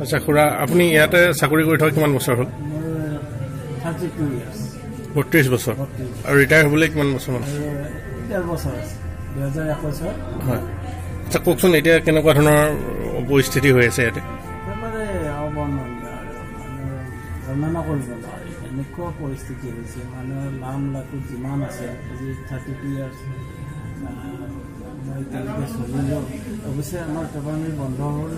আচ্ছা খুৰা আপুনি ইয়াতে চাকৰি কৰি থকা কিমান বছৰ হ'ল? 32 years. 32 বছৰ। আৰু ৰিটায়াৰ হ'বলৈ কিমান বছৰ মান? 12 বছৰ আছে। 2021 হয়। আচ্ছা কওকচোন এতিয়া কেনেকুৱা ধৰণৰ পৰিস্থিতি হৈ আছে ইয়াতে? একেবাৰে বৰ্ণনা কৰিব নোৱাৰি এনেকুৱা পৰিস্থিতি হৈছে মানুহৰ নাম লাখো যিমান আছে আজি 32 years মই এতিয়ালৈকে চলিলোঁ। অৱশ্যে আমাৰ পেপাৰ মিল বন্ধ হ'ল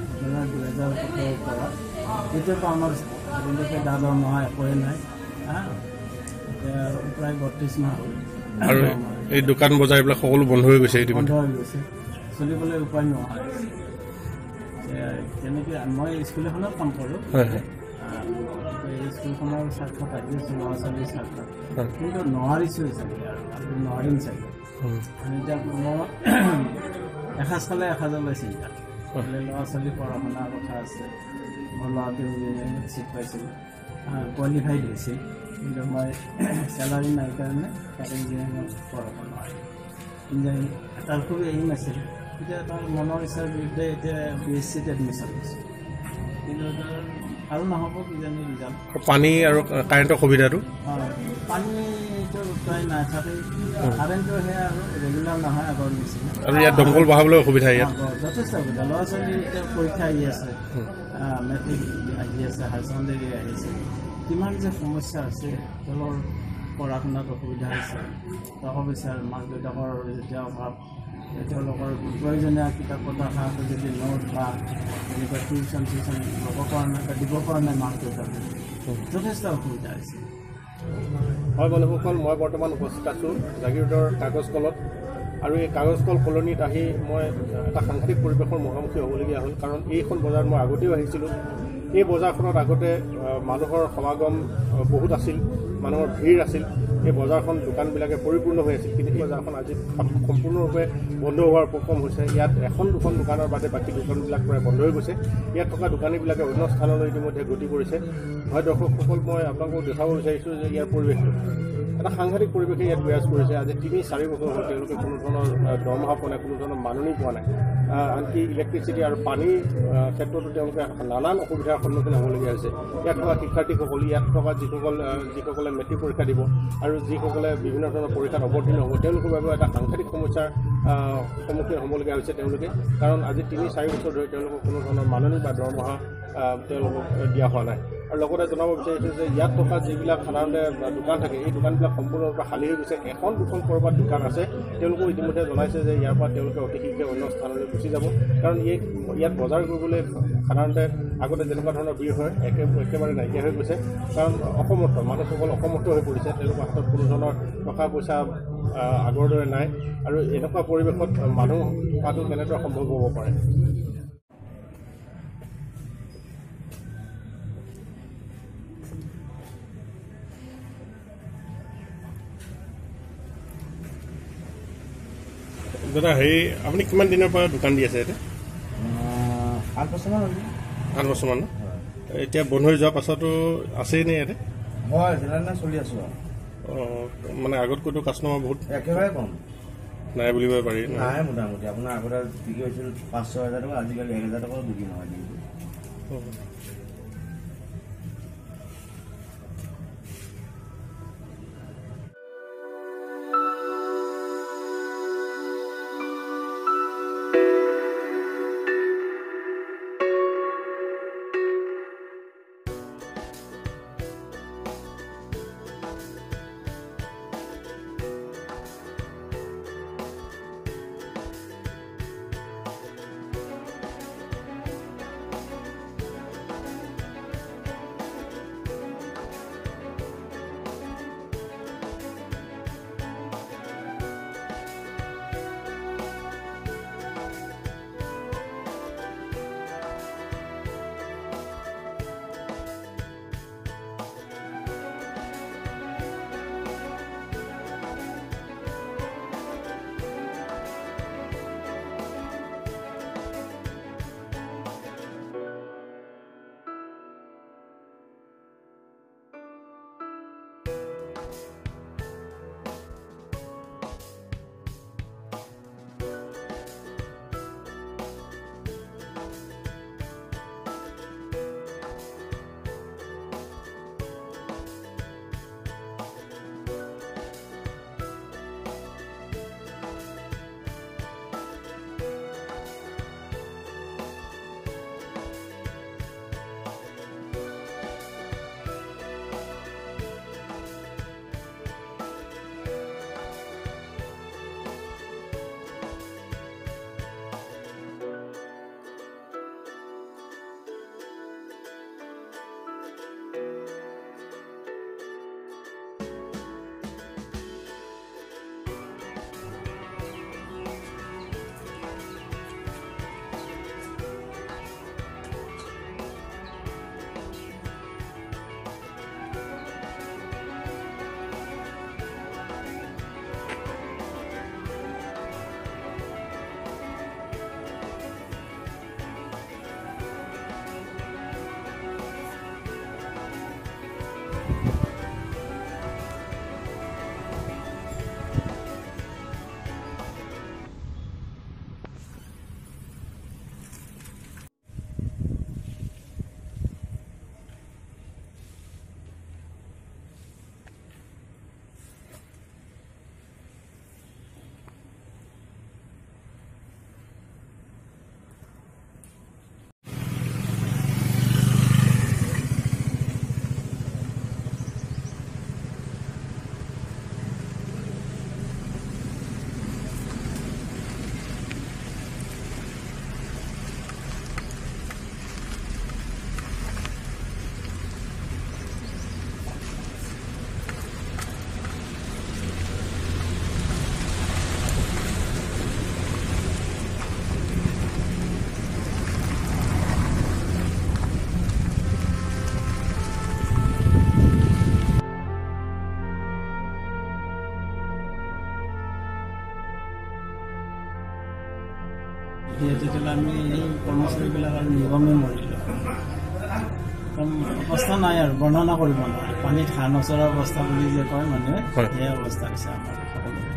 2017 পৰা। তেতিয়াৰ আমাৰ আজিলৈকে দাদৰ নহয় একোৱে নাই। এতিয়া প্ৰায় 32 মাহ হ'ল। আৰু এই দোকান বজাৰ এইবিলাক সকলো বন্ধ হৈ গৈছে? বন্ধ হৈ গৈছে, চলিবলৈ উপায় নোহোৱা হৈছে। তেনেকৈ মই স্কুল এখনত কাম কৰোঁ। স্কুলখনৰ স্বাৰ্থত আহি আছোঁ, ল'ৰা ছোৱালীৰ স্বাৰ্থত, কিন্তু নোৱাৰিছোঁ চাগে আৰু নোৱাৰিম চাগে। এতিয়া মই এসাঁজ খালে এসাঁজলৈ চিন্তা। ল'ৰা ছোৱালী পঢ়া শুনাৰ কথা আছে। মোৰ ল'ৰাটো ইঞ্জিনিয়াৰিঙত চিট পাইছিল, কোৱালিফাইড হৈছিল, কিন্তু মই চেলাৰী নাই কাৰণে তাত ইঞ্জিনিয়াৰিঙত পঢ়াব নোৱাৰিম। ইঞ্জিনিয়াৰিং তাৰ খুব এইম আছিল, এতিয়া তাৰ মনৰ ইচ্ছাৰ বিৰুদ্ধে এতিয়া BSCত এডমিশ্যন লৈছোঁ, কিন্তু ভাল নহ'ব কিজানি ৰিজাল্ট। পানী আৰু কাৰেণ্টৰ সুবিধাটো? পানীটো প্ৰায় নাথাকে, কাৰেণ্টটো সেয়া আৰু ৰেগুলাৰ নহয় আগৰ নিচিনা। আৰু ইয়াত দমকল বহাবলৈ অসুবিধা? ইয়াত যথেষ্ট অসুবিধা। ল'ৰা ছোৱালী এতিয়া পৰীক্ষা আহি আছে, মেট্ৰিক আহি আছে, হায়াৰ ছেকেণ্ডেৰী আহিছে, কিমান যে সমস্যা আছে। তেওঁলোকৰ পঢ়া শুনাত অসুবিধা হৈছে, টকা পইচাৰ মাক দেউতাকৰ যেতিয়া অভাৱ, তেওঁলোকৰ প্ৰয়োজনীয় কিতাপ পত্ৰ খাওঁতে যদি নোট বা এনেকুৱা টিউশ্যন ল'ব পৰা নাই বা দিব পৰা নাই মাক দেউতাকে, যথেষ্ট অসুবিধা হৈছে। হয় বন্ধুসকল, মই বৰ্তমান উপস্থিত আছোঁ জাগিৰোডৰ কাগজ কলত। আৰু এই কাগজ কল কলনীত আহি মই এটা সাংঘাতিক পৰিৱেশৰ মুখামুখি হ'বলগীয়া হ'ল, কাৰণ এইখন বজাৰত মই আগতেও আহিছিলোঁ। এই বজাৰখনত আগতে মানুহৰ সমাগম বহুত আছিল, মানুহৰ ভিৰ আছিল। এই বজাৰখন দোকানবিলাকে পৰিপূৰ্ণ হৈ আছিল, কিন্তু এই বজাৰখন আজি সম্পূৰ্ণৰূপে বন্ধ হোৱাৰ উপক্ৰম হৈছে। ইয়াত এখন দুখন দোকানৰ বাদে বাকী দোকানবিলাক প্ৰায় বন্ধ হৈ গৈছে। ইয়াত থকা দোকানীবিলাকে অন্য স্থানলৈ ইতিমধ্যে গতি কৰিছে। হয় দৰ্শকসকল, মই আপোনালোকক দেখাব বিচাৰিছোঁ যে ইয়াৰ পৰিৱেশটো এটা সাংঘাতিক পৰিৱেশে ইয়াত বিৰাজ কৰিছে। আজি 3-4 বছৰ হ'ল তেওঁলোকে কোনো ধৰণৰ দৰমহা পোৱা নাই, কোনো ধৰণৰ মাননি পোৱা নাই। আনকি ইলেক্ট্ৰিচিটি আৰু পানীৰ ক্ষেত্ৰতো তেওঁলোকে নানান অসুবিধাৰ সন্মুখীন হ'বলগীয়া হৈছে। ইয়াত থকা শিক্ষাৰ্থীসকল, ইয়াত থকা যিসকলে মেট্ৰিক পৰীক্ষা দিব আৰু যিসকলে বিভিন্ন ধৰণৰ পৰীক্ষাত অৱতীৰ্ণ হ'ব, তেওঁলোকৰ বাবে এটা সাংঘাতিক সমস্যাৰ সন্মুখীন হ'বলগীয়া হৈছে তেওঁলোকে। কাৰণ আজি 3-4 বছৰ ধৰি তেওঁলোকক কোনো ধৰণৰ মাননি বা দৰমহা তেওঁলোকক দিয়া হোৱা নাই। আৰু লগতে জনাব বিচাৰিছোঁ যে ইয়াত থকা যিবিলাক সাধাৰণতে দোকান থাকে, এই দোকানবিলাক সম্পূৰ্ণৰূপে খালী হৈ গৈছে। এখন দুখন ক'ৰবাত দোকান আছে, তেওঁলোকেও ইতিমধ্যে জনাইছে যে ইয়াৰ পৰা তেওঁলোকে অতি শীঘ্ৰে অন্য স্থানলৈ গুচি যাব। কাৰণ ইয়াত বজাৰ কৰিবলৈ সাধাৰণতে আগতে যেনেকুৱা ধৰণৰ ভিৰ হয় একেবাৰে নাইকিয়া হৈ গৈছে। কাৰণ মানুহসকল অসমৰ্থ হৈ পৰিছে, তেওঁলোকৰ হাতত কোনো ধৰণৰ টকা পইচা আগৰ দৰে নাই। আৰু এনেকুৱা পৰিৱেশত মানুহ থকাটো কেনেদৰে সম্ভৱ হ'ব পাৰে? দাদা আপুনি কিমান দিনৰ পৰা দোকান দি আছে ইয়াতে? 8 বছৰমান হ'ল। 8 বছৰমান? এতিয়া বন্ধ হৈ যোৱাৰ পাছতো আছেই নে ইয়াতে? হয়, যেনে চলি আছোঁ আৰু। মানে আগতকৈতো কাষ্টমাৰ বহুত একেবাৰে কম নাই বুলিব পাৰি? নাই, মোটামুটি আপোনাৰ আগতে বিক্ৰী হৈছিল 5-6 হাজাৰ টকা, আজিকালি 1 হাজাৰ টকাও বিক্ৰী নহয়। তেতিয়াহ'লে আমি এই কৰ্মচাৰীবিলাক আৰু নিগমে মৰিলোঁ। অৱস্থা নাই আৰু বৰ্ণনা কৰিব নোৱাৰে। পানীত হাঁহ নচৰা অৱস্থা বুলি যে কয় মানুহে, সেই অৱস্থা হৈছে আমাৰ সকলোৰে।